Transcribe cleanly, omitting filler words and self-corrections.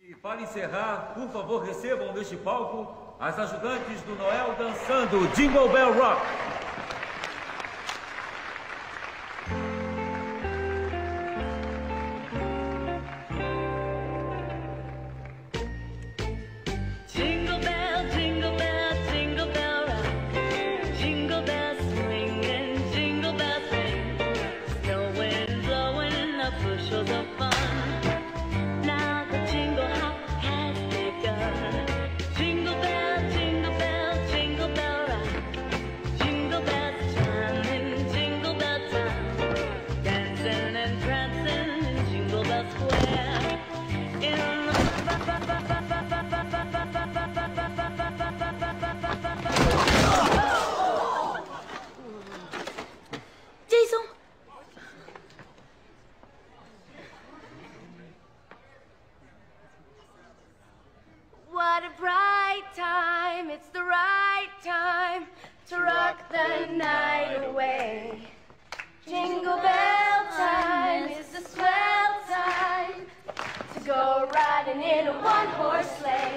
E para encerrar, por favor, recebam neste palco as ajudantes do Noel dançando Jingle Bell Rock. What a bright time, it's the right time to rock the night away. Jingle bell time is the swell time to go riding in a one-horse sleigh.